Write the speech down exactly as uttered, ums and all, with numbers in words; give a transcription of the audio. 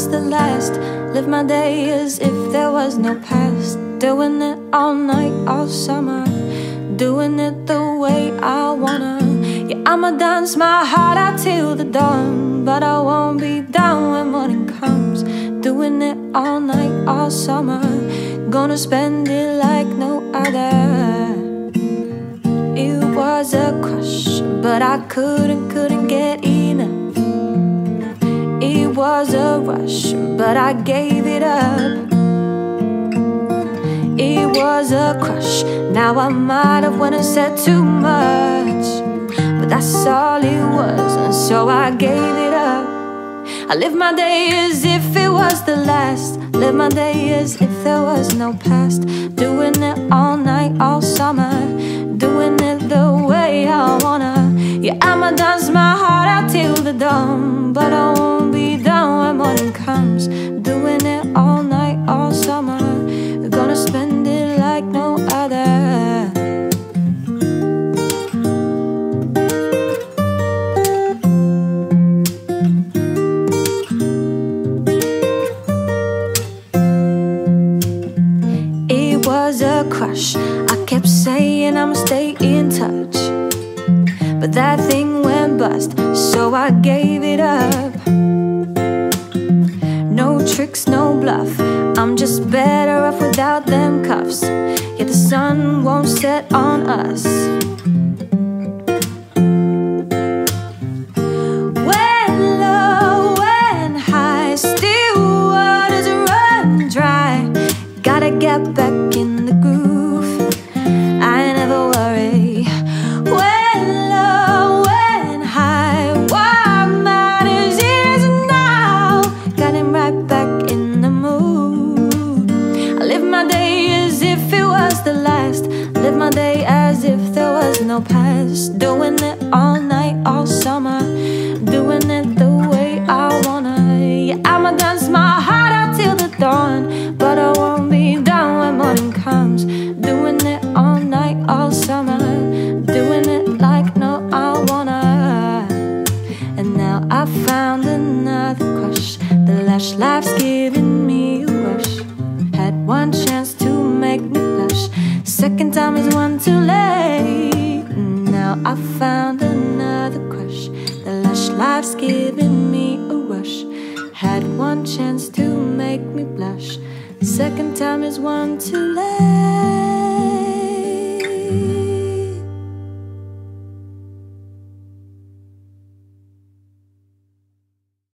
was the last. Live my day as if there was no past. Doing it all night, all summer. Doing it the way I wanna. Yeah, I'ma dance my heart out till the dawn, but I won't be down when morning comes. Doing it all night, all summer. Gonna spend it like no other. It was a crush, but I couldn't, couldn't get enough. It was a rush, but I gave it up. It was a crush, now I might have went and said too much, but that's all it was, and so I gave it up. I live my day as if it was the last. Live my day as if there was no past. Doing it all night, all summer. Doing it the way I wanna. Yeah, I'ma dance my heart out till the dawn, but I won't be down when morning comes. Doing it all night, all summer. Gonna spend it like no other. It was a crush. I kept saying I'ma stay in touch, but that thing went bust, so I gave it up. No tricks, no bluff, I'm just better off without them cuffs. Yet the sun won't set on us. When low, when high, still waters run dry. Gotta get back in the groove, I never worry. When low, when high, what matters is now. Got him right back in the mood. I live my day as if it was the last. Live my day as if there was no past. Doing it all night, all summer. Doing it the way I wanna. Yeah, I'ma dance my heart out till the dawn, but I won't be down when morning comes. Doing it all night, all summer. Doing it like no I wanna. And now I found another crush. The lush life's giving me a rush. Had one chance to make me blush. Second time is one too late. Now I found another crush. The lush life's giving me a rush. Had one chance to make me blush. Second time is one too late.